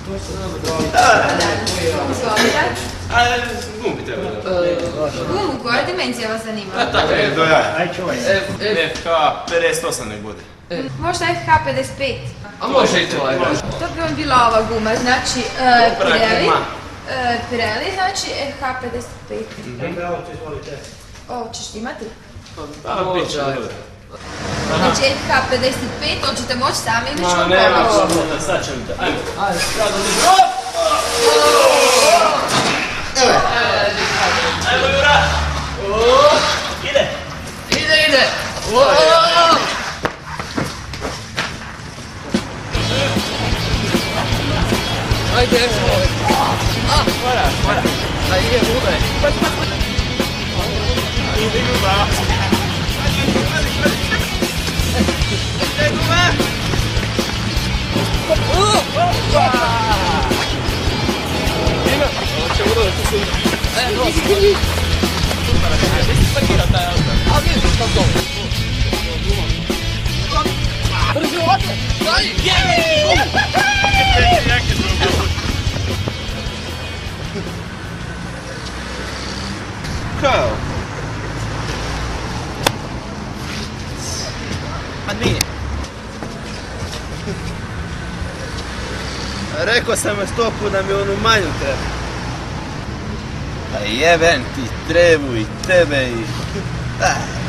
Gumu treba. Gumu, koja dimenzija vas zanima? Do jaja. FH 58 nek bude. Možda FH 55. A može i to, ajde. To bi vam bila ova guma, znači Pirelli, znači FH 55. Bravo, izvolite. Ovo ćeš imati? Može, ajde. Znači FH 55, hoćete moći sami ili ću vam Nema, pomoći? sad ćemo te. Ajde. Ajmo Jura! Ide! Ide! Ajde, mora. Ajde, bude. Ide Jura! Ide Jura! Ovo će uroditi tu sutra. Parkirao taj auto. A vidiš što to? Brzo, ovdje! Daj! Kao? A nije. Rekao sam je 100 put da mi onu manju treba. A jeben ti trebu i tebe i...